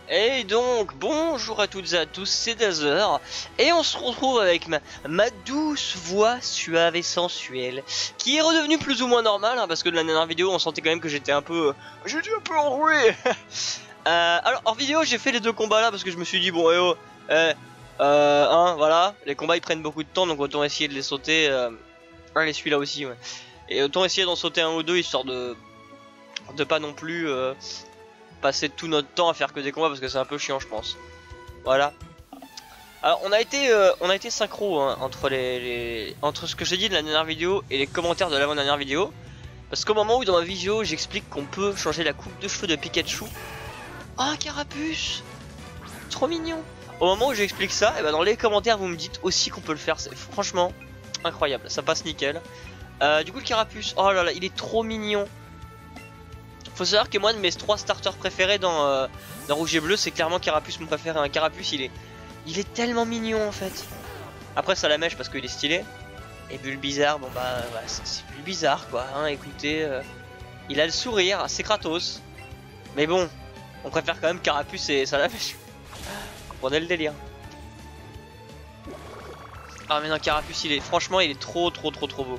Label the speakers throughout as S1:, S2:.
S1: Et donc, bonjour à toutes et à tous, c'est Dazer, et on se retrouve avec ma douce voix suave et sensuelle, qui est redevenue plus ou moins normale, hein, parce que de la dernière vidéo, on sentait quand même que j'étais un peu... j'étais un peu enroué. Alors, hors vidéo, j'ai fait les deux combats là, parce que je me suis dit, bon, voilà, les combats ils prennent beaucoup de temps, donc autant essayer de les sauter, allez, celui-là aussi, ouais. Et autant essayer d'en sauter un ou deux, histoire de pas non plus... passer tout notre temps à faire que des combats parce que c'est un peu chiant je pense. Voilà. Alors on a été synchro hein, entre ce que j'ai dit de la dernière vidéo et les commentaires de l'avant-dernière vidéo. Parce qu'au moment où dans ma vidéo j'explique qu'on peut changer la coupe de cheveux de Pikachu. Oh un carapuce, trop mignon. Au moment où j'explique ça, et ben dans les commentaires vous me dites aussi qu'on peut le faire. C'est franchement incroyable, ça passe nickel. Du coup le carapuce, oh là là il est trop mignon. Faut savoir que moi de mes 3 starters préférés dans Rouge et Bleu, c'est clairement Carapuce mon préféré. Un Carapuce il est tellement mignon en fait. Après ça la mèche parce qu'il est stylé. Et Bulbizarre, bon bah voilà, c'est Bulbizarre quoi, hein, écoutez, il a le sourire, c'est Kratos. Mais bon, on préfère quand même Carapuce et ça la mèche. Comprenez le délire. Ah mais non Carapuce franchement il est trop beau.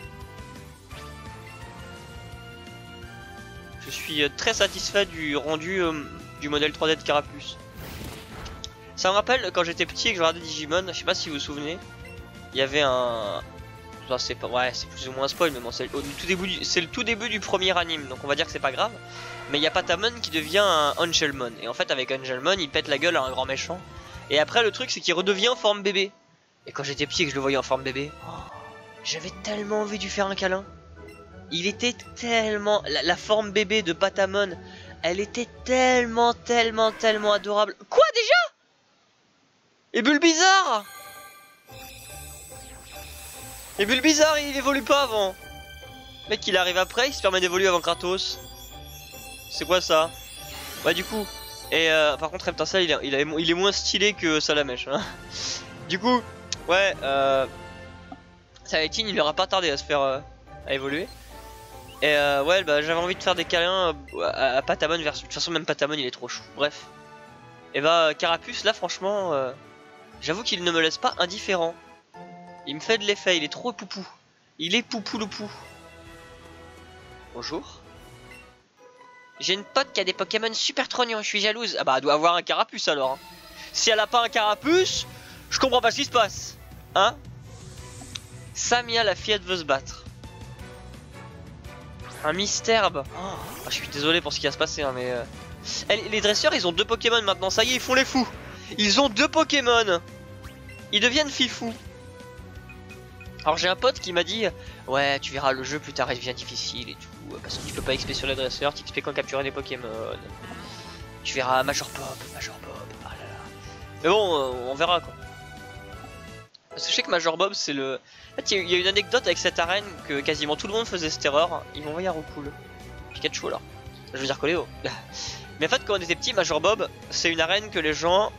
S1: Je suis très satisfait du rendu du modèle 3D de Carapuce. Ça me rappelle quand j'étais petit et que je regardais Digimon, je sais pas si vous vous souvenez, il y avait un... Enfin, c'est pas... ouais, c'est plus ou moins un spoil, mais bon, c'est le tout début du premier anime, donc on va dire que c'est pas grave. Mais il y a Patamon qui devient un Angelmon, et en fait avec Angelmon, il pète la gueule à un grand méchant. Et après le truc c'est qu'il redevient en forme bébé. Et quand j'étais petit et que je le voyais en forme bébé, oh, j'avais tellement envie de lui faire un câlin. Il était tellement... La forme bébé de Patamon, elle était tellement adorable. Quoi déjà? Et Bulbizarre? Et Bulbizarre il évolue pas avant. Mec il arrive après, il se permet d'évoluer avant Kratos. C'est quoi ça? Ouais du coup. Et par contre Reptincelle il est moins stylé que Salamèche hein. Du coup, ouais Saladin il aura pas tardé à se faire... à évoluer. Et ouais bah j'avais envie de faire des câlins à Patamon versus... De toute façon même Patamon il est trop chou. Bref. Et bah Carapuce là franchement j'avoue qu'il ne me laisse pas indifférent. Il me fait de l'effet, il est trop poupou. Il est poupou le pou. Bonjour. J'ai une pote qui a des Pokémon super trognons, je suis jalouse. Ah bah elle doit avoir un Carapuce alors hein. Si elle a pas un Carapuce, je comprends pas ce qui se passe. Hein? Samia la fillette veut se battre. Un Misterbe. Oh, je suis désolé pour ce qui va se passer hein, mais les dresseurs ils ont 2 Pokémon maintenant, ça y est ils font les fous. Ils ont 2 Pokémon. Ils deviennent fifous. Alors j'ai un pote qui m'a dit ouais tu verras le jeu plus tard il devient difficile et tout. Parce que tu peux pas XP sur les dresseurs, tu XP quand capturer des Pokémon. Tu verras Major Bob. Ah là là. Mais bon on verra quoi. Parce que je sais que Major Bob c'est le... En fait il y a une anecdote avec cette arène que quasiment tout le monde faisait cette erreur. Ils vont envoyer un recool. Pikachu alors. Je veux dire Coléo. Mais en fait quand on était petit Major Bob c'est une arène que les gens...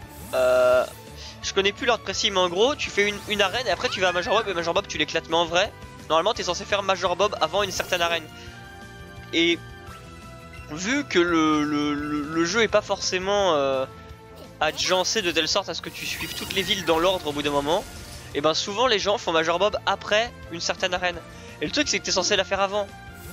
S1: je connais plus l'ordre précis mais en gros tu fais une arène et après tu vas à Major Bob et Major Bob tu l'éclates. Mais en vrai normalement t'es censé faire Major Bob avant une certaine arène. Et vu que le jeu est pas forcément agencé de telle sorte à ce que tu suives toutes les villes dans l'ordre au bout d'un moment, et ben souvent les gens font Major Bob après une certaine arène. Et le truc c'est que t'es censé la faire avant.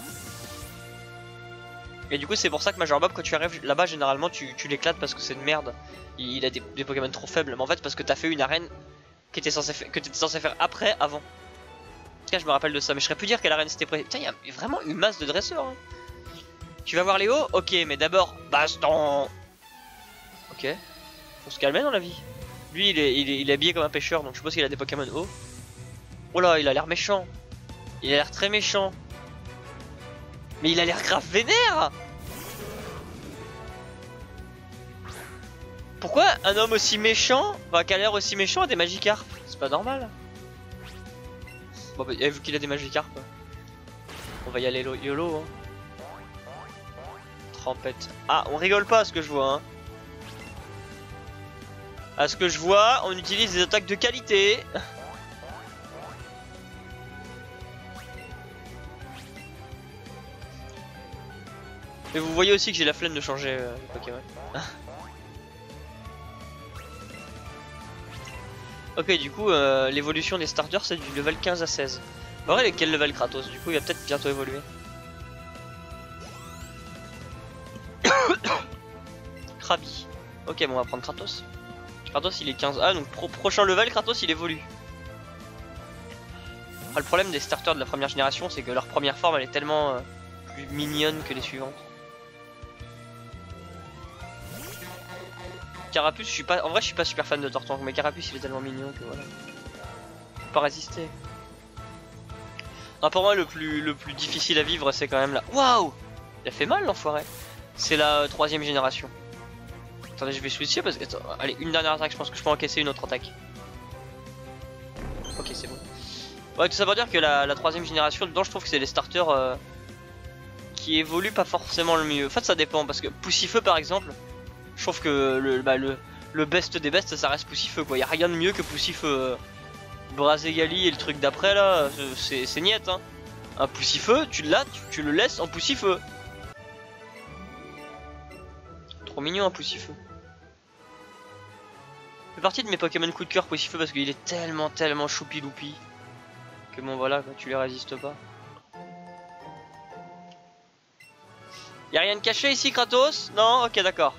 S1: Et du coup c'est pour ça que Major Bob quand tu arrives là-bas généralement tu l'éclates parce que c'est une merde. Il a des Pokémon trop faibles. Mais en fait parce que t'as fait une arène que t'étais censé faire après, avant. En tout cas je me rappelle de ça. Mais je serais pu dire quelle arène c'était prêt. Putain il y a vraiment une masse de dresseurs hein. Tu vas voir Léo? Ok mais d'abord baston. Ok. Faut se calmer dans la vie. Lui il est habillé comme un pêcheur donc je suppose qu'il a des Pokémon hauts. Oh là il a l'air méchant. Il a l'air très méchant. Mais il a l'air grave vénère. Pourquoi un homme aussi méchant, enfin qui a l'air aussi méchant a des Magikarp? C'est pas normal. Bon bah vu qu'il a des Magikarp, on va y aller YOLO hein. Trempette. Ah on rigole pas à ce que je vois hein. À ce que je vois on utilise des attaques de qualité. Mais vous voyez aussi que j'ai la flemme de changer les Pokémon. Ok, du coup, l'évolution des starters c'est du level 15 à 16. En vrai, quel level Kratos? Du coup, il va peut-être bientôt évoluer. Krabi. Ok, bon, on va prendre Kratos. Kratos, il est 15. Ah, donc prochain level, Kratos, il évolue. Ah, le problème des starters de la première génération, c'est que leur première forme, elle est tellement plus mignonne que les suivantes. Carapuce, je suis pas. En vrai, je suis pas super fan de Tortank, mais Carapuce, il est tellement mignon que voilà. Faut pas résister. Non, pour moi, le plus difficile à vivre, c'est quand même là. Waouh! Il a fait mal, l'enfoiré. C'est la 3ème génération. Attendez, je vais switcher parce que. Attends, allez, une dernière attaque, je pense que je peux encaisser une autre attaque. Ok, c'est bon. Ouais, tout ça veut dire que la 3ème génération, dedans, je trouve que c'est les starters qui évoluent pas forcément le mieux. En fait, ça dépend parce que Poussifeu, par exemple, je trouve que le best des bestes, ça reste Poussifeu, quoi. Y a rien de mieux que Poussifeu. Braségali et le truc d'après là, c'est niet, hein. Un Poussifeu, tu le laisses en Poussifeu. Trop mignon un Poussifeu. fait partie de mes Pokémon coup de cœur Poussifeu parce qu'il est tellement choupi-loupi que bon voilà quoi, tu les résistes pas. Y'a rien de caché ici Kratos? Non? Ok d'accord.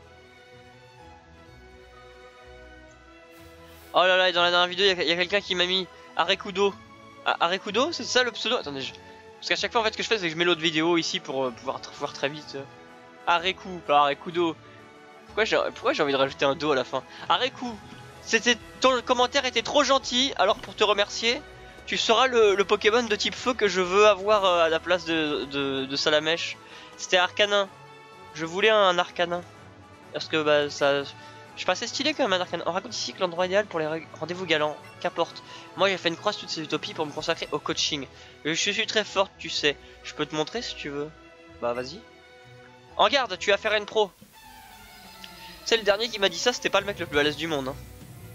S1: Oh là là, dans la dernière vidéo il y a quelqu'un qui m'a mis Arekudo. Arekudo? C'est ça le pseudo? Attendez, parce qu'à chaque fois en fait ce que je fais c'est que je mets l'autre vidéo ici pour pouvoir voir très vite. Areku, pas Arekudo. Pourquoi j'ai envie de rajouter un do à la fin? Areku, ton commentaire était trop gentil, alors pour te remercier, tu seras le Pokémon de type feu que je veux avoir à la place de Salamèche. C'était Arcanin. Je voulais un Arcanin. Parce que bah ça... Je suis pas assez stylé quand même un Arcanin. On raconte ici que l'endroit idéal pour les rendez-vous galants. Qu'importe. Moi j'ai fait une croix toutes ces utopies pour me consacrer au coaching. Je suis très forte, tu sais. Je peux te montrer si tu veux. Bah vas-y. En garde, tu vas faire une pro. C'est le dernier qui m'a dit ça, c'était pas le mec le plus à l'aise du monde. Hein.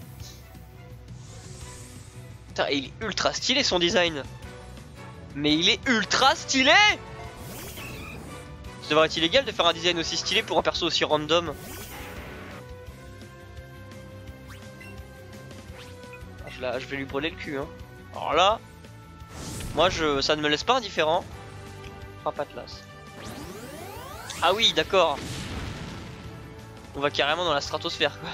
S1: Putain, il est ultra stylé son design. Mais il est ultra stylé. Ça devrait être illégal de faire un design aussi stylé pour un perso aussi random. Je vais lui brûler le cul. Hein. Alors là, moi ça ne me laisse pas indifférent. Frappe Atlas. Ah oui, d'accord. On va carrément dans la stratosphère quoi.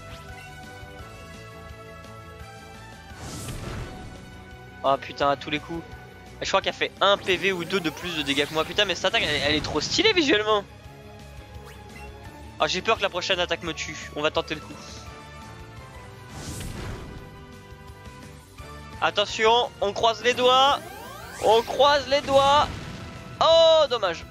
S1: Oh putain, à tous les coups. Je crois qu'elle fait 1 PV ou 2 de plus de dégâts que moi. Putain, mais cette attaque elle est trop stylée visuellement. Ah, j'ai peur que la prochaine attaque me tue. On va tenter le coup. Attention, on croise les doigts. On croise les doigts. Oh, dommage.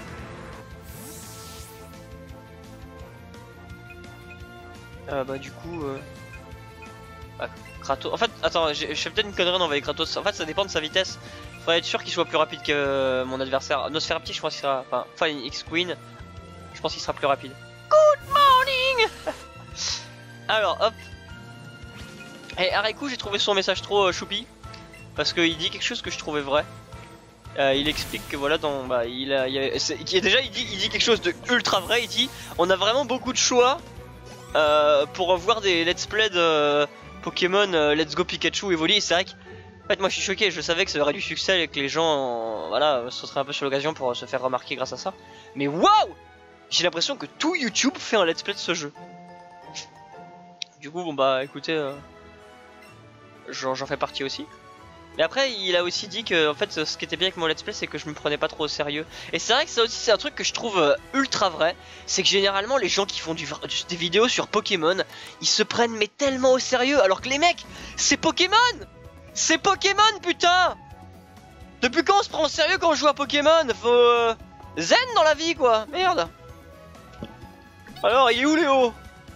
S1: Bah du coup Kratos. En fait attends, je fais peut-être une connerie d'envoyer Kratos. En fait ça dépend de sa vitesse. Faudrait être sûr qu'il soit plus rapide que mon adversaire. Nosferapti je pense qu'il sera. Enfin X-Queen. Je pense qu'il sera plus rapide. Good morning. Alors hop. Et Areku j'ai trouvé son message trop choupi. Parce qu'il dit quelque chose que je trouvais vrai. Il explique que voilà dans il dit quelque chose de ultra vrai. Il dit on a vraiment beaucoup de choix. Pour voir des let's play de Pokémon Let's Go Pikachu évoluer. Et c'est vrai que en fait moi je suis choqué, je savais que ça aurait du succès et que les gens voilà se seraient un peu sur l'occasion pour se faire remarquer grâce à ça. Mais waouh, j'ai l'impression que tout YouTube fait un let's play de ce jeu. Du coup bon bah écoutez j'en fais partie aussi. Mais après il a aussi dit que en fait ce qui était bien avec mon let's play c'est que je me prenais pas trop au sérieux. Et c'est vrai que ça aussi c'est un truc que je trouve ultra vrai. C'est que généralement les gens qui font des vidéos sur Pokémon, ils se prennent mais tellement au sérieux. Alors que les mecs, c'est Pokémon. C'est Pokémon putain. Depuis quand on se prend au sérieux quand on joue à Pokémon? Faut zen dans la vie quoi. Merde. Alors il est où Léo?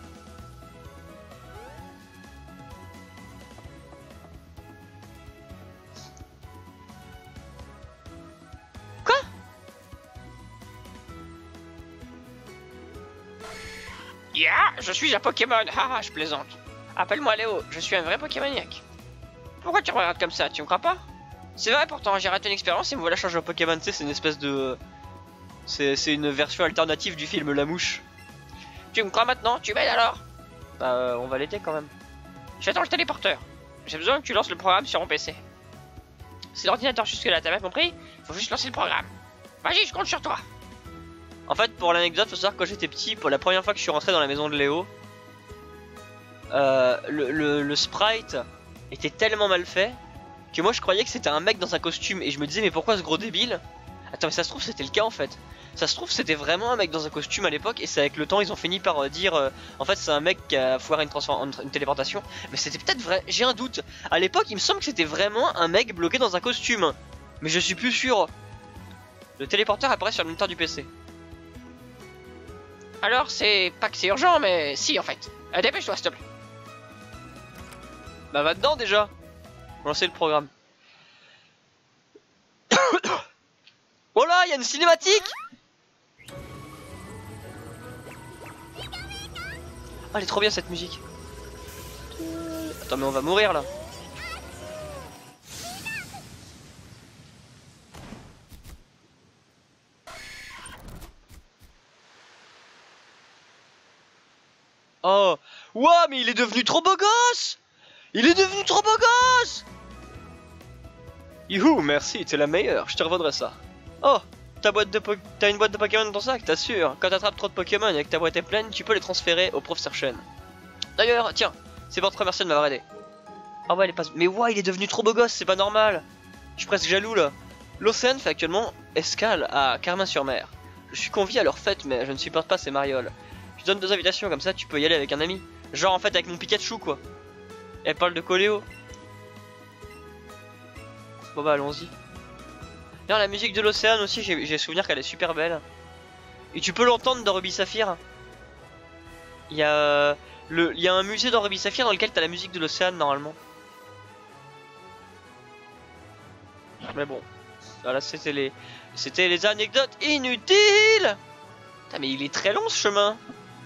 S1: Yeah, je suis un Pokémon, haha, je plaisante. Appelle-moi Léo, je suis un vrai Pokémoniaque. Pourquoi tu me regardes comme ça, tu me crois pas? C'est vrai pourtant, j'ai raté une expérience et me voilà changer au Pokémon, tu sais, c'est une espèce de... C'est une version alternative du film La Mouche. Tu me crois maintenant? Tu m'aides alors? Bah on va l'aider quand même.
S2: J'attends le téléporteur. J'ai besoin que tu lances le programme sur mon PC. C'est l'ordinateur jusque-là, t'as bien compris? Faut juste lancer le programme. Vas-y, je compte sur toi.
S1: En fait, pour l'anecdote, faut savoir que quand j'étais petit, pour la première fois que je suis rentré dans la maison de Léo, le sprite était tellement mal fait que moi je croyais que c'était un mec dans un costume et je me disais mais pourquoi ce gros débile? Attends, mais ça se trouve c'était le cas en fait. Ça se trouve c'était vraiment un mec dans un costume à l'époque et c'est avec le temps ils ont fini par dire en fait c'est un mec qui a foiré une téléportation. Mais c'était peut-être vrai, j'ai un doute. À l'époque il me semble que c'était vraiment un mec bloqué dans un costume. Mais je suis plus sûr. Le téléporteur apparaît sur le moniteur du PC.
S2: Alors, c'est pas que c'est urgent, mais si en fait. Dépêche-toi, s'il te plaît.
S1: Bah va dedans déjà. Lancer le programme. Oh là, il y a une cinématique. Ah, elle est trop bien cette musique. Attends, mais on va mourir là. Oh, ouah, mais il est devenu trop beau gosse. Il est devenu trop beau gosse. Youhou, merci, t'es la meilleure, je te revendrai ça. Oh, t'as une boîte de Pokémon dans ton sac, t'assures. Quand t'attrapes trop de Pokémon et que ta boîte est pleine, tu peux les transférer au Professeur Chen. D'ailleurs, tiens, c'est pour te remercier de m'avoir aidé. Ah ouais, elle est pas... Mais ouais, il est devenu trop beau gosse, c'est pas normal. Je suis presque jaloux là. L'Océan fait actuellement escale à Carmin-sur-Mer. Je suis convié à leur fête, mais je ne supporte pas ces marioles. Je donne 2 invitations, comme ça tu peux y aller avec un ami. Genre en fait avec mon Pikachu quoi. Elle parle de Coléo. Bon bah allons-y. D'ailleurs la musique de l'Océan aussi, j'ai souvenir qu'elle est super belle. Et tu peux l'entendre dans Ruby Saphir. Il y a un musée dans Ruby Saphir dans lequel t'as la musique de l'Océan normalement. Mais bon, voilà c'était les anecdotes inutiles. Putain mais il est très long ce chemin.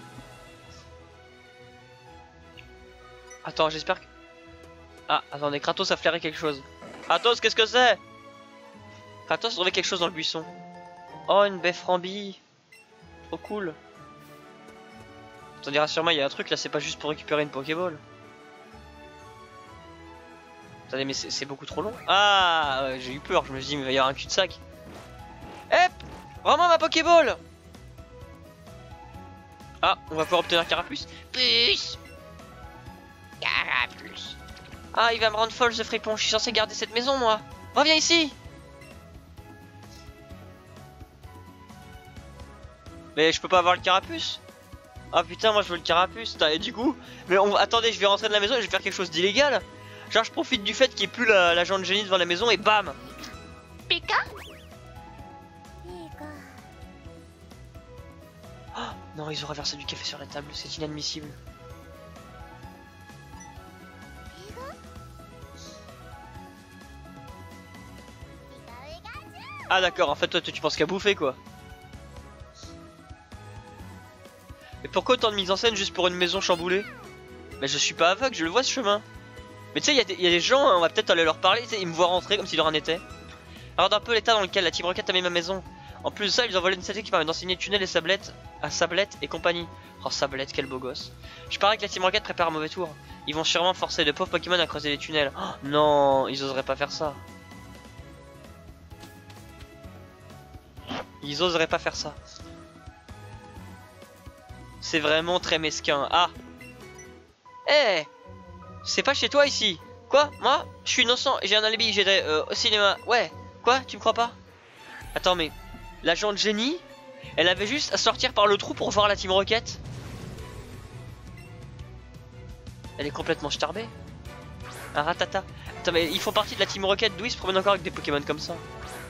S1: Attends, j'espère que... Ah, attendez, Kratos a flairé quelque chose. Kratos, qu'est-ce que c'est? Kratos a trouvé quelque chose dans le buisson. Oh, une baie frambie. Trop cool. Attendez, rassure-moi, il y a un truc là, c'est pas juste pour récupérer une Pokéball. Attendez, mais c'est beaucoup trop long. Ah, ouais, j'ai eu peur, je me suis dit, mais il va y avoir un cul-de-sac. Hep! Rends-moi ma Pokéball! Ah, on va pouvoir obtenir Carapuce.
S2: Puce. Carapuce.
S1: Ah, il va me rendre folle ce fripon, je suis censé garder cette maison moi. Reviens ici. Mais je peux pas avoir le Carapuce. Ah putain, moi je veux le Carapuce. Et du coup, mais attendez, je vais rentrer dans la maison et je vais faire quelque chose d'illégal. Genre je profite du fait qu'il n'y ait plus l'agent de génie devant la maison et bam.
S2: Pika.
S1: Oh, non, ils ont renversé du café sur la table, c'est inadmissible. Ah d'accord, en fait toi tu penses qu'à bouffer quoi. Mais pourquoi autant de mise en scène juste pour une maison chamboulée? Mais je suis pas aveugle, je le vois ce chemin. Mais tu sais, il y a des gens, hein, on va peut-être aller leur parler, ils me voient rentrer comme s'il leur en était. Regarde un peu l'état dans lequel la Team Rocket a mis ma maison. En plus de ça, ils ont volé une statue qui permet d'enseigner tunnel et Sablette à Sablette et compagnie. Oh Sablette, quel beau gosse. Je parie que la Team Rocket prépare un mauvais tour. Ils vont sûrement forcer de pauvres Pokémon à creuser les tunnels. Oh, non, ils oseraient pas faire ça. Ils oseraient pas faire ça. C'est vraiment très mesquin. Ah. Eh hey, c'est pas chez toi ici. Quoi? Moi? Je suis innocent et j'ai un alibi, j'étais au cinéma. Ouais. Quoi? Tu me crois pas? Attends mais... L'agent de génie, elle avait juste à sortir par le trou pour voir la Team Rocket. Elle est complètement starbée. Un ratata. Attends mais ils font partie de la Team Rocket, d'où ils se promènent encore avec des Pokémon comme ça?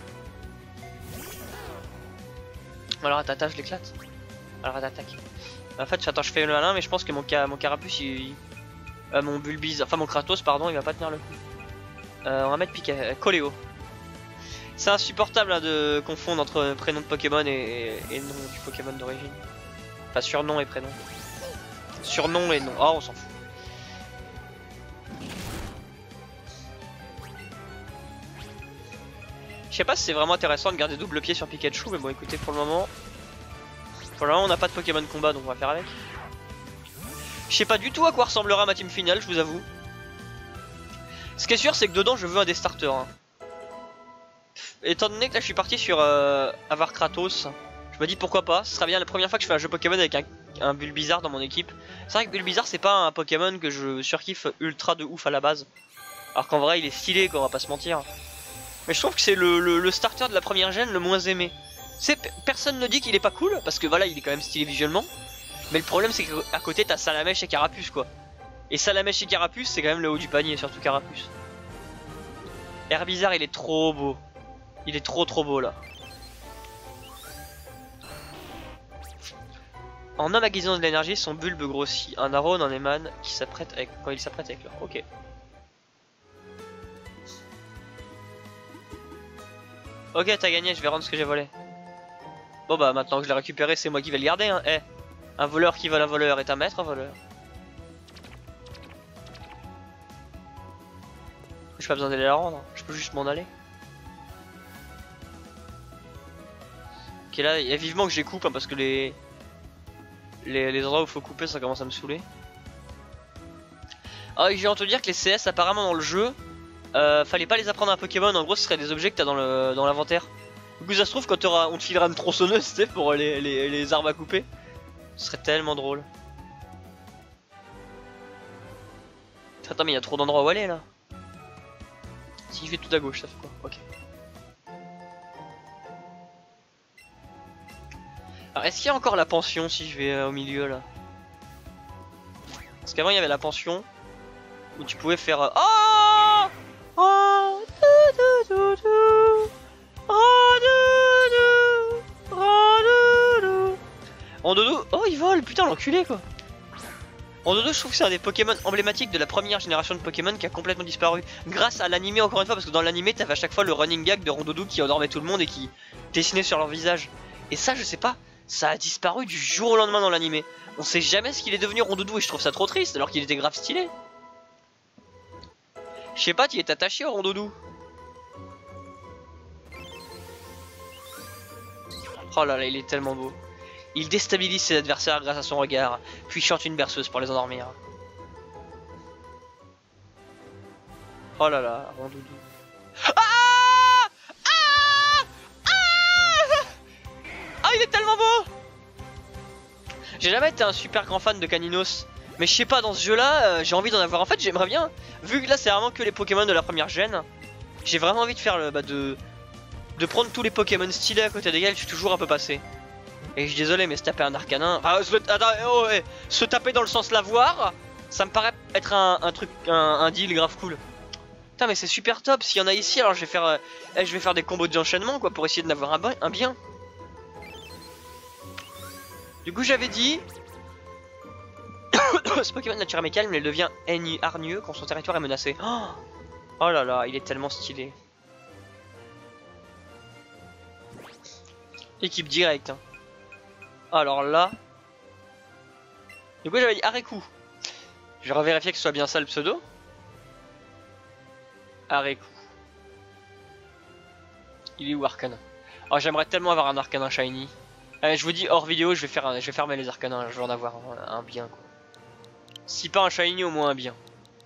S1: Alors ratata, je l'éclate. Alors ratata. En fait, attends, je fais le malin, mais je pense que mon Carapuce, mon Bulbizarre, enfin mon Kratos, pardon, il va pas tenir le coup. On va mettre Coléo. C'est insupportable hein, de confondre entre prénom de Pokémon et nom du Pokémon d'origine. Enfin, surnom et prénom. Surnom et nom. Oh, on s'en fout. Je sais pas si c'est vraiment intéressant de garder double pied sur Pikachu, mais bon, écoutez, pour le moment, on n'a pas de Pokémon combat, donc on va faire avec. Je sais pas du tout à quoi ressemblera ma team finale, je vous avoue. Ce qui est sûr, c'est que dedans, je veux un des starters. Hein. Étant donné que là, je suis parti sur avoir Kratos, je me dis pourquoi pas. Ce sera bien la première fois que je fais un jeu Pokémon avec un Bulbizarre dans mon équipe. C'est vrai que Bulbizarre, c'est pas un Pokémon que je surkiffe ultra de ouf à la base. Alors qu'en vrai, il est stylé, quoi, on va pas se mentir. Mais je trouve que c'est le starter de la première gêne le moins aimé. Personne ne dit qu'il est pas cool, parce que voilà, il est quand même stylé visuellement. Mais le problème, c'est qu'à côté, t'as Salamèche et Carapuce, quoi. Et Salamèche et Carapuce, c'est quand même le haut du panier, surtout Carapuce. Herbizarre, il est trop beau. Il est trop beau, là. En emmagasinant de l'énergie, son bulbe grossit. Un arône en émane qui s'apprête avec... quand il s'apprête à éclore. Ok. Ok, t'as gagné, je vais rendre ce que j'ai volé. Bon bah maintenant que je l'ai récupéré, c'est moi qui vais le garder, hein. Eh, un voleur qui vole un voleur est un maître voleur. J'ai pas besoin d'aller la rendre, je peux juste m'en aller. Ok, là, il y a vivement que je les coupe, hein, parce que les endroits où il faut couper, ça commence à me saouler. Ah, j'ai entendu dire que les CS, apparemment dans le jeu, fallait pas les apprendre à un Pokémon. En gros, ce serait des objets que t'as dans l'inventaire. Du coup, ça se trouve, quand on te filera une tronçonneuse, tu sais, pour les arbres à couper. Ce serait tellement drôle. Attends, mais il y a trop d'endroits où aller là. Si je vais tout à gauche, ça fait quoi? Ok. Alors, est-ce qu'il y a encore la pension si je vais au milieu là? Parce qu'avant, il y avait la pension où tu pouvais faire. Oh, oh, Rondoudou, oh il vole, putain l'enculé quoi. Rondoudou, je trouve que c'est un des Pokémon emblématiques de la première génération de Pokémon qui a complètement disparu. Grâce à l'animé encore une fois, parce que dans l'animé t'avais à chaque fois le running gag de Rondoudou qui endormait tout le monde et qui dessinait sur leur visage. Et ça je sais pas, ça a disparu du jour au lendemain dans l'animé. On sait jamais ce qu'il est devenu Rondoudou et je trouve ça trop triste alors qu'il était grave stylé. Je sais pas, tu es attaché au Rondoudou. Oh là là, il est tellement beau. Il déstabilise ses adversaires grâce à son regard, puis chante une berceuse pour les endormir. Oh là là, Rondoudou. Ah, ah, ah, ah, il est tellement beau. J'ai jamais été un super grand fan de Caninos, mais je sais pas, dans ce jeu là, j'ai envie d'en avoir. En fait, j'aimerais bien, vu que là c'est vraiment que les Pokémon de la première gêne, j'ai vraiment envie de faire de prendre tous les Pokémon stylés à côté desquels je suis toujours un peu passé. Et je suis désolé, mais se taper un Arcanin, enfin, se taper dans le sens l'avoir, ça me paraît être un deal grave cool. Putain, mais c'est super top. S'il y en a ici, alors je vais faire des combos d'enchaînement quoi pour essayer de n'avoir un bien. Du coup, j'avais dit, ce Pokémon naturel mais calme, il devient hargneux quand son territoire est menacé. Oh là là, il est tellement stylé. Équipe directe. Hein. Alors là, du coup j'avais dit Areku. Je vais revérifier que ce soit bien ça le pseudo. Areku. Il est où Arcanin? Oh, j'aimerais tellement avoir un Arcanin shiny. Je vous dis hors vidéo, je vais fermer les Arcanins. Je veux en avoir un bien quoi. Si pas un shiny, au moins un bien.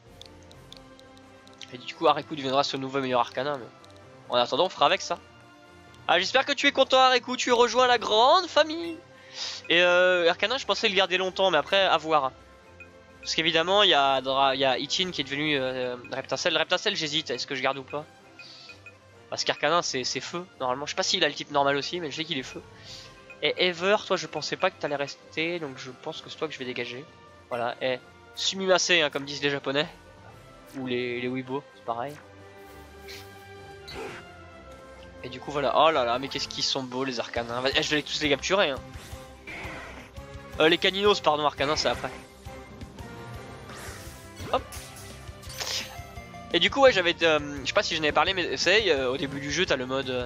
S1: Et du coup Areku deviendra ce nouveau meilleur Arcanin. Mais en attendant, on fera avec ça. Ah, j'espère que tu es content Areku, tu rejoins la grande famille. Et Arcanin, je pensais le garder longtemps, mais après à voir. Parce qu'évidemment, il y a Ichin qui est devenu Reptincelle. Reptincelle, j'hésite, est-ce que je garde ou pas? Parce qu'Arcanin, c'est feu, normalement. Je sais pas s'il a le type normal aussi, mais je sais qu'il est feu. Et Ever, toi, je pensais pas que t'allais rester, donc je pense que c'est toi que je vais dégager. Voilà, et Sumimase, hein, comme disent les japonais. Ou les Weibo, c'est pareil. Et du coup voilà, oh là là, mais qu'est-ce qu'ils sont beaux les Arcanins. Je vais tous les capturer hein. Les Caninos, pardon, Arcanins c'est après. Hop. Et du coup ouais, j'avais, je sais pas si j'en avais parlé, mais essaye, au début du jeu t'as le mode...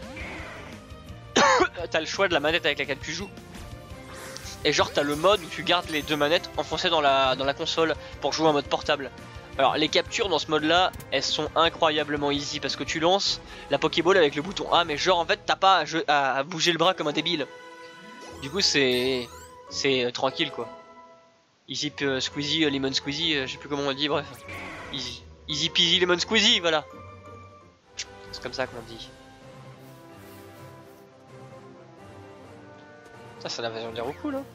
S1: t'as le choix de la manette avec laquelle tu joues. Et genre t'as le mode où tu gardes les deux manettes enfoncées dans la console pour jouer en mode portable. Alors les captures dans ce mode là, elles sont incroyablement easy parce que tu lances la Pokéball avec le bouton A, mais genre en fait t'as pas à bouger le bras comme un débile. Du coup c'est tranquille quoi. Easy Squeezie, Lemon Squeezie, je sais plus comment on le dit, bref. Easy. Easy peasy lemon squeezy, voilà. C'est comme ça qu'on dit. Ça l'invasion des Roku là.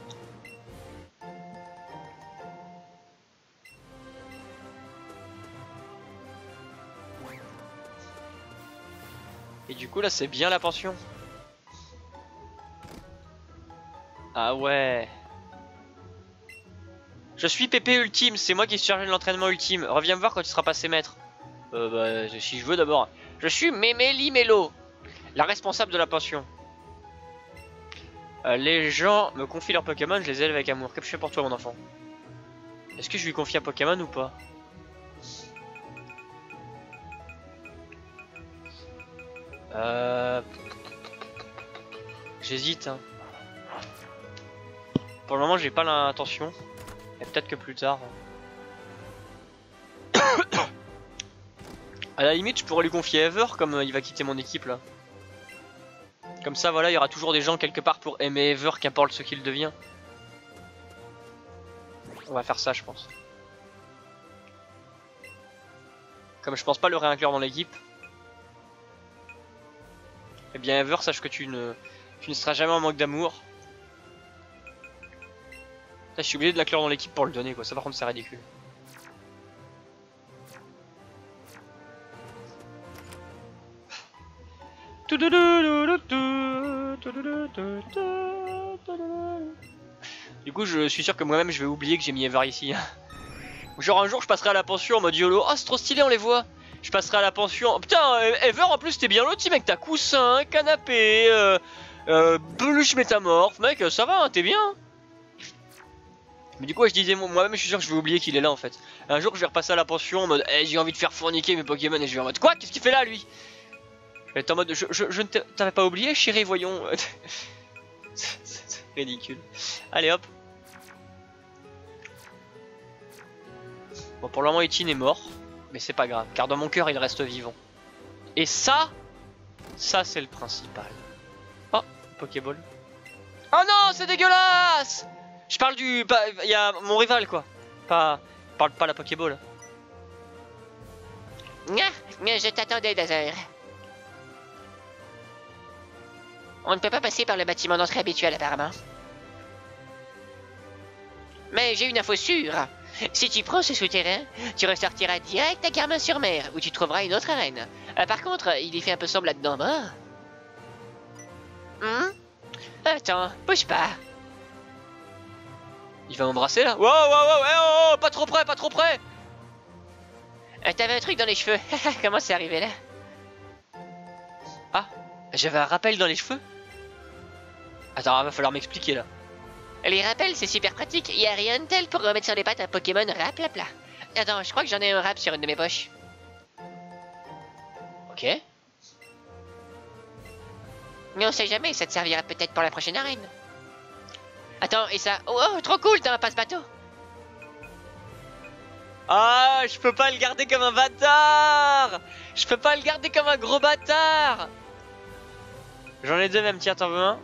S1: Et du coup là c'est bien la pension. Ah ouais. Je suis Pépé Ultime, c'est moi qui suis chargé de l'entraînement ultime. Reviens me voir quand tu seras passé maître. Bah si je veux d'abord. Je suis Mémé Limélo, la responsable de la pension. Les gens me confient leurs Pokémon, je les élève avec amour. Qu'est-ce que je fais pour toi mon enfant? Est-ce que je lui confie un Pokémon ou pas? J'hésite hein. Pour le moment j'ai pas l'intention. Et peut-être que plus tard. À la limite je pourrais lui confier Ever comme il va quitter mon équipe là. Comme ça voilà il y aura toujours des gens quelque part pour aimer Ever qu'importe ce qu'il devient. On va faire ça je pense. Comme je pense pas le réinclure dans l'équipe. Eh bien Ever sache que tu ne seras jamais en manque d'amour. Je suis obligé de l'inclure dans l'équipe pour le donner quoi, ça par contre c'est ridicule. Du coup je suis sûr que moi-même je vais oublier que j'ai mis Ever ici. Genre un jour je passerai à la pension en mode YOLO, oh c'est trop stylé on les voit. Je passerai à la pension, oh, putain Ever en plus t'es bien loti mec, t'as coussin, canapé, peluche métamorphe, mec ça va hein, t'es bien. Mais du coup je disais moi-même je suis sûr que je vais oublier qu'il est là en fait. Un jour je vais repasser à la pension en mode j'ai envie de faire fourniquer mes Pokémon et je vais en mode quoi, qu'est-ce qu'il fait là lui? Elle est en mode je ne t'avais pas oublié chérie voyons. C'est ridicule. Allez hop. Bon pour le moment Etienne est mort. Mais c'est pas grave car dans mon cœur il reste vivant. Et ça c'est le principal. Oh Pokéball. Oh non c'est dégueulasse. Je parle du... Il y a mon rival quoi. Pas la Pokéball.
S2: Je t'attendais Dazer. On ne peut pas passer par le bâtiment d'entrée habituel apparemment. Mais j'ai une info sûre. Si tu prends ce souterrain, tu ressortiras direct à Carmin-sur-Mer, où tu trouveras une autre arène. Par contre, il y fait un peu sombre là-dedans, bas. Attends, bouge pas.
S1: Il va m'embrasser là. Wow, pas trop près, pas trop près.
S2: T'avais un truc dans les cheveux. Comment c'est arrivé là?
S1: Ah, j'avais un rappel dans les cheveux. Attends, va falloir m'expliquer là.
S2: Les rappels, c'est super pratique. Y a rien de tel pour remettre sur les pattes un Pokémon raplapla. Attends, je crois que j'en ai un rap sur une de mes poches.
S1: Ok.
S2: Mais on sait jamais, ça te servira peut-être pour la prochaine arène. Attends, et ça... Oh, trop cool, t'as un passe-bateau.
S1: Ah, je peux pas le garder comme un bâtard. Je peux pas le garder comme un gros bâtard. J'en ai deux même, tiens, t'en veux un?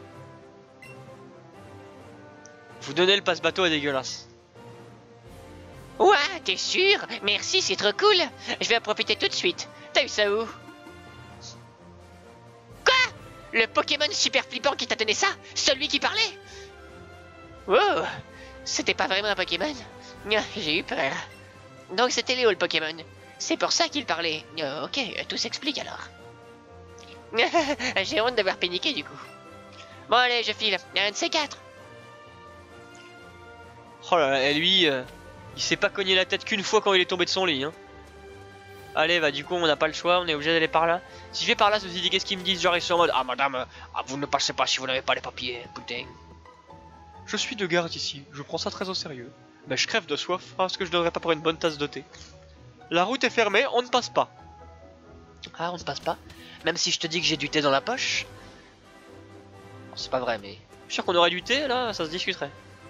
S1: Vous donnez le passe-bateau est dégueulasse.
S2: Ouah, t'es sûr? Merci, c'est trop cool. Je vais en profiter tout de suite. T'as eu ça où? Quoi? Le Pokémon super flippant qui t'a donné ça? Celui qui parlait? Wow, c'était pas vraiment un Pokémon. J'ai eu peur. Donc c'était Léo le Pokémon. C'est pour ça qu'il parlait. Ok, tout s'explique alors. J'ai honte d'avoir paniqué du coup. Bon allez, je file. Un de ces quatre.
S1: Oh là là, et lui, il s'est pas cogné la tête qu'une fois quand il est tombé de son lit. Hein. Allez, bah du coup on n'a pas le choix, on est obligé d'aller par là. Si je vais par là, ceci dit, qu'est-ce qu'ils me disent? Genre ils sont en mode, ah madame, vous ne passez pas si vous n'avez pas les papiers, putain. Je suis de garde ici, je prends ça très au sérieux. Mais je crève de soif parce que je donnerais pas pour une bonne tasse de thé. La route est fermée, on ne passe pas. Ah, on ne passe pas? Même si je te dis que j'ai du thé dans la poche? C'est pas vrai, mais... Je suis sûr qu'on aurait du thé, là, ça se discuterait.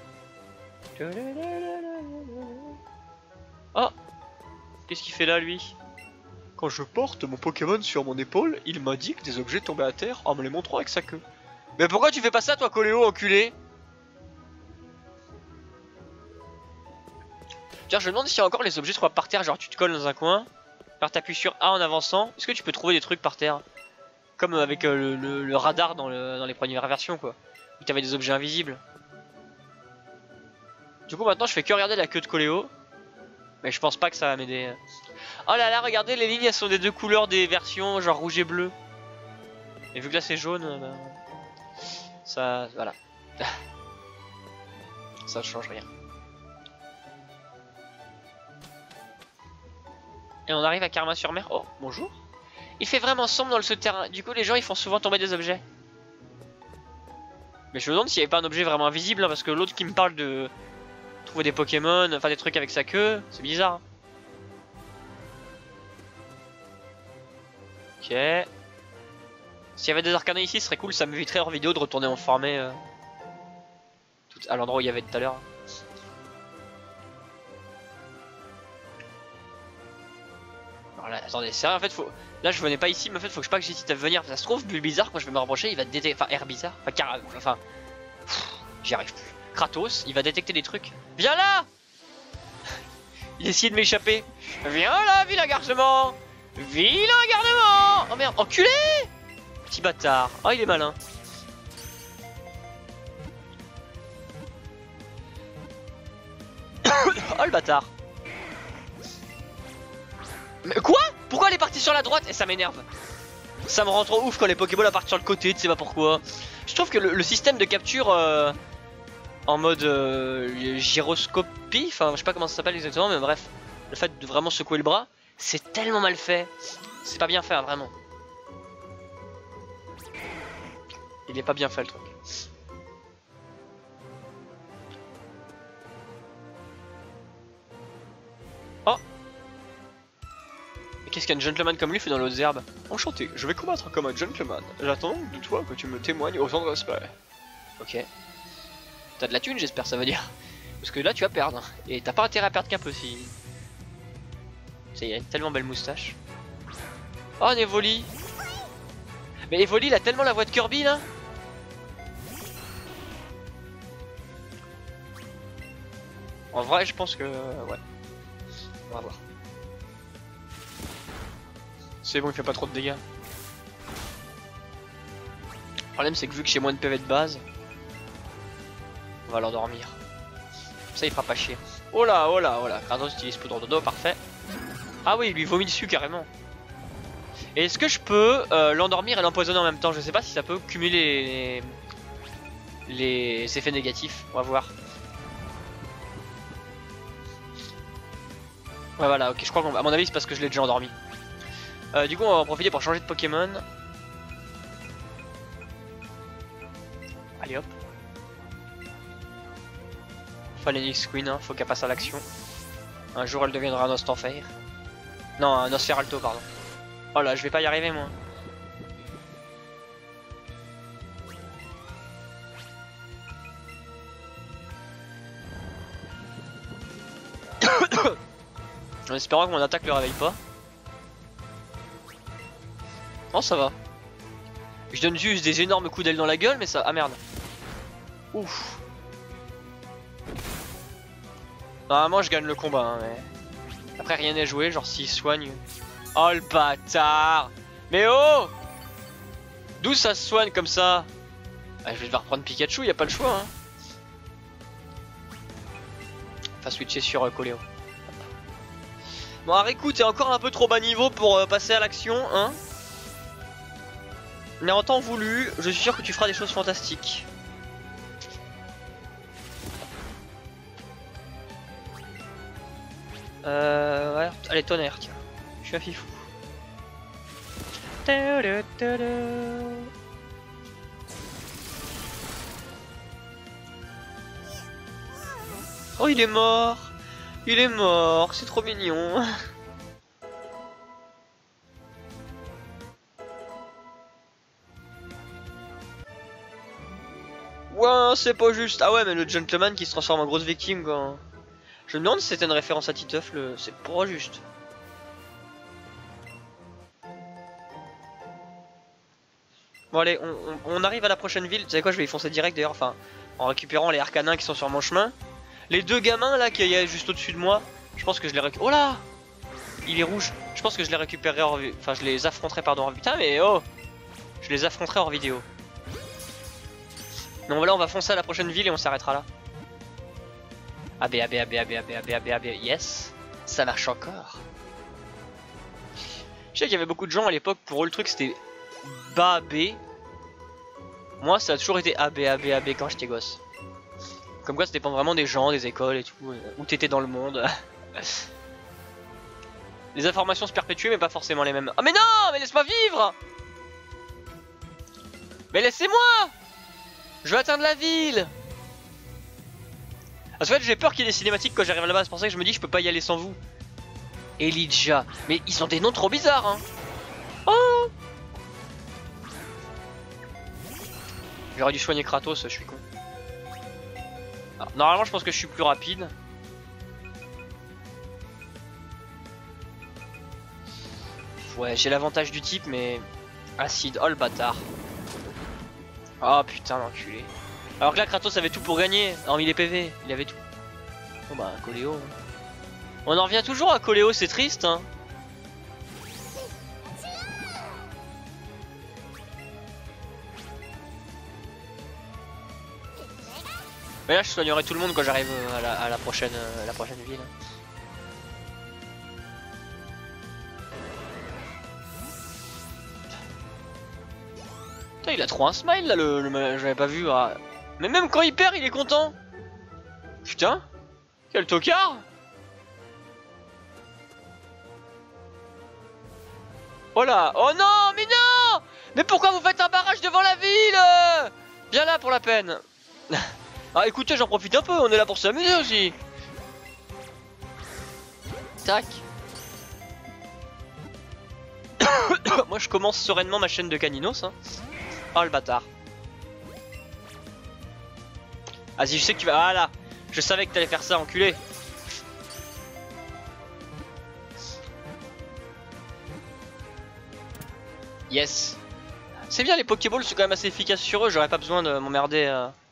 S1: Oh! Qu'est-ce qu'il fait là, lui? Quand je porte mon Pokémon sur mon épaule, il m'indique des objets tombés à terre en me les montrant avec sa queue. Mais pourquoi tu fais pas ça, toi, Coléo, enculé? Tiens, je me demande s'il y a encore les objets soit par terre, genre tu te colles dans un coin, alors t'appuies sur A en avançant. Est-ce que tu peux trouver des trucs par terre? Comme avec le radar dans les premières versions quoi. Où t'avais des objets invisibles. Du coup maintenant je fais que regarder la queue de Coléo. Mais je pense pas que ça va m'aider. Oh là là, regardez, les lignes elles sont des deux couleurs des versions, genre rouge et bleu. Et vu que là c'est jaune, bah, ça... voilà. Ça change rien. Et on arrive à Karma-sur-Mer. Oh, bonjour. Il fait vraiment sombre dans le souterrain. Du coup, les gens ils font souvent tomber des objets. Mais je me demande s'il n'y avait pas un objet vraiment invisible, hein, parce que l'autre qui me parle de trouver des Pokémon, enfin des trucs avec sa queue, c'est bizarre. Hein. Ok. S'il y avait des arcanas ici, ce serait cool, ça m'éviterait hors vidéo de retourner en former à l'endroit où il y avait tout à l'heure. Voilà, attendez, c'est vrai en fait, faut... là je venais pas ici, mais en fait faut que je pas que j'hésite à venir. Ça se trouve, Bulbizarre, quand je vais me rapprocher, il va détecter. Enfin, Herbizarre, enfin. J'y arrive plus. Kratos, il va détecter des trucs. Viens là! Il essaie de m'échapper. Viens là, vilain garnement! Vilain garnement! Oh merde, enculé! Petit bâtard. Oh, il est malin. Oh le bâtard. Mais quoi? Pourquoi elle est partie sur la droite? Et ça m'énerve. Ça me rend trop ouf quand les Pokéballs partent sur le côté, tu sais pas pourquoi. Je trouve que le système de capture en mode gyroscopie, enfin je sais pas comment ça s'appelle exactement, mais bref, le fait de vraiment secouer le bras, c'est tellement mal fait. C'est pas bien fait, hein, vraiment. Il est pas bien fait le truc. Oh! Mais qu'est-ce qu'un gentleman comme lui fait dans l'autre herbe? Enchanté, je vais combattre comme un gentleman. J'attends de toi que tu me témoignes autant de respect. Ok. T'as de la thune, j'espère, ça veut dire. Parce que là, tu vas perdre. Et t'as pas intérêt à perdre qu'un peu si. Il a une tellement belle moustache. Oh, un Evoli. Mais Evoli, il a tellement la voix de Kirby là. En vrai, je pense que. Ouais. On va voir. C'est bon, il fait pas trop de dégâts. Le problème, c'est que vu que j'ai moins de PV de base, on va l'endormir. Ça, il fera pas chier. Oh là, oh là, oh là. Kratos utilise poudre de dodo, parfait. Ah oui, il lui vomit dessus carrément. Et est-ce que je peux l'endormir et l'empoisonner en même temps? Je sais pas si ça peut cumuler les effets négatifs. On va voir. Ouais, voilà, ok, je crois qu'à mon avis, c'est parce que je l'ai déjà endormi. Du coup, on va en profiter pour changer de Pokémon. Allez hop. Phalanix Queen, hein, faut qu'elle passe à l'action. Un jour, elle deviendra un Ostanfer. Non, un Nosferalto, pardon. Oh là, je vais pas y arriver, moi. En espérant que mon attaque le réveille pas. Non, ça va. Je donne juste des énormes coups d'aile dans la gueule, mais ça... Ah merde. Ouf. Normalement, je gagne le combat, hein, mais... Après, rien n'est joué, genre s'il soigne... Oh, le bâtard. Mais oh! D'où ça se soigne comme ça? Ah, je vais devoir prendre Pikachu, y a pas le choix, hein. Enfin, switcher sur Coléo. Bon, Ariku, t'es encore un peu trop bas niveau pour passer à l'action, hein. Mais en temps voulu, je suis sûr que tu feras des choses fantastiques. Ouais, allez, tonnerre, tiens. Je suis un fifou. Oh, il est mort. Il est mort, c'est trop mignon. Ouais, c'est pas juste. Ah ouais, mais le gentleman qui se transforme en grosse victime quand... Je me demande si c'était une référence à Titeuf, c'est pas juste. Bon allez, on arrive à la prochaine ville. Vous savez quoi, je vais y foncer direct d'ailleurs, enfin, en récupérant les arcanins qui sont sur mon chemin. Les deux gamins là qui y a juste au-dessus de moi, Je pense que je les récupérerai. Oh là! Il est rouge. Je pense que je les récupérerai hors... Enfin, je les affronterai, pardon, putain, mais oh! Je les affronterai hors vidéo. Donc voilà, on va foncer à la prochaine ville et on s'arrêtera là. AB, AB, AB, AB, AB, AB, AB, AB, yes! Ça marche encore. Je sais qu'il y avait beaucoup de gens à l'époque, pour eux le truc c'était bas B. Moi ça a toujours été AB, AB, AB quand j'étais gosse. Comme quoi ça dépend vraiment des gens, des écoles et tout, où t'étais dans le monde. Les informations se perpétuaient mais pas forcément les mêmes. Ah mais non, mais laisse-moi vivre! Mais laissez-moi! Je veux atteindre la ville! Parce qu'en fait j'ai peur qu'il y ait des cinématiques quand j'arrive là-bas, c'est pour ça que je me dis je peux pas y aller sans vous. Elijah, mais ils ont des noms trop bizarres hein. Oh! J'aurais dû soigner Kratos, je suis con. Alors, normalement je pense que je suis plus rapide. Ouais, j'ai l'avantage du type mais... Acide, oh le bâtard. Oh putain l'enculé. Alors que là Kratos avait tout pour gagner, hormis les PV, il avait tout. Bon bah Coléo. On en revient toujours à Coléo, c'est triste hein. Mais là je soignerai tout le monde quand j'arrive à la prochaine ville. Putain, il a trop un smile là j'avais pas vu. Ah. Mais même quand il perd il est content. Putain, quel tocard. Oh là, oh non, mais non. Mais pourquoi vous faites un barrage devant la ville? Viens là pour la peine. Ah écoutez, j'en profite un peu, on est là pour s'amuser aussi. Tac. Moi je commence sereinement ma chaîne de Caninos hein. Oh le bâtard. Vas-y, je sais que tu vas... Ah là, je savais que t'allais faire ça, enculé. Yes. C'est bien, les Pokéballs sont quand même assez efficaces sur eux, j'aurais pas besoin de m'emmerder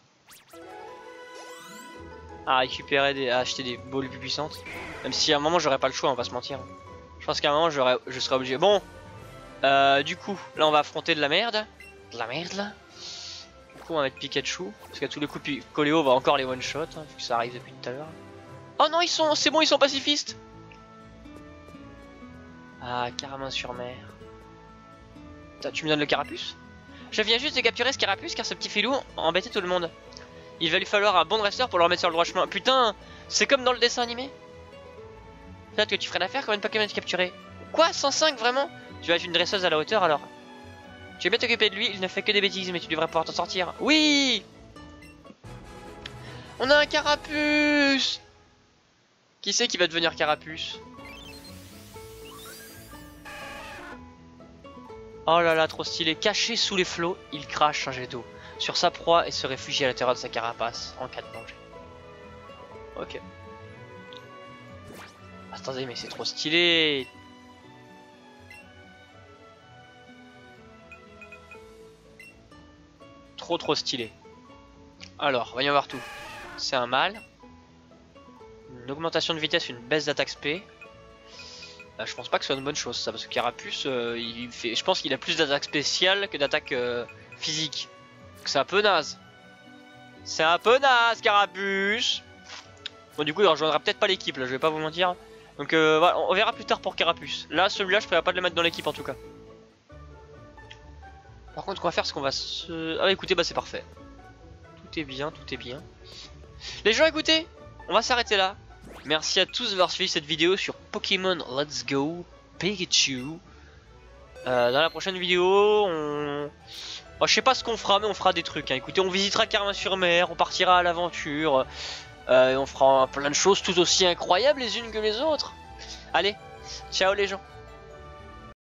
S1: à récupérer à acheter des balls plus puissantes. Même si à un moment j'aurais pas le choix, on va pas se mentir. Je pense qu'à un moment je serais obligé. Bon, du coup, là on va affronter de la merde. De la merde là. Du coup on va mettre Pikachu, parce qu'à tous les coups Coléo va encore les one shot, hein, vu que ça arrive depuis tout à l'heure. Oh non, c'est bon, ils sont pacifistes. Ah, Caramin-sur-Mer. Tu me donnes le carapuce? Je viens juste de capturer ce carapuce car ce petit filou embêtait tout le monde. Il va lui falloir un bon dresseur pour le remettre sur le droit chemin. Putain, c'est comme dans le dessin animé. Peut-être que tu ferais l'affaire quand une Pokémon est capturé. Quoi, 105 vraiment? Tu vas être une dresseuse à la hauteur alors. Tu veux bien t'occuper de lui, il ne fait que des bêtises mais tu devrais pouvoir t'en sortir. Oui. On a un carapuce. Qui c'est qui va devenir carapuce? Oh là là, trop stylé. Caché sous les flots, il crache un jet d'eau sur sa proie et se réfugie à l'intérieur de sa carapace en cas de danger. Ok. Attendez, mais c'est trop stylé. Trop stylé. Alors, voyons voir tout. C'est un mâle. Une augmentation de vitesse, une baisse d'attaque spé. Je pense pas que ce soit une bonne chose ça, parce que Carapuce, je pense qu'il a plus d'attaque spéciale que d'attaque physique. C'est un peu naze. C'est un peu naze, Carapuce. Bon, du coup il rejoindra peut-être pas l'équipe là, je vais pas vous mentir. Donc voilà, on verra plus tard pour Carapuce. Là, celui-là, je préfère pas de le mettre dans l'équipe en tout cas. Par contre, ce qu'on va faire, c'est qu'on va se... Ah écoutez, bah c'est parfait. Tout est bien, tout est bien. Les gens, écoutez, on va s'arrêter là. Merci à tous d'avoir suivi cette vidéo sur Pokémon Let's Go Pikachu. Dans la prochaine vidéo, on... Oh, je sais pas ce qu'on fera, mais on fera des trucs. Hein. Écoutez, on visitera Caramin-sur-Mer, on partira à l'aventure. On fera plein de choses tout aussi incroyables les unes que les autres. Allez, ciao les gens.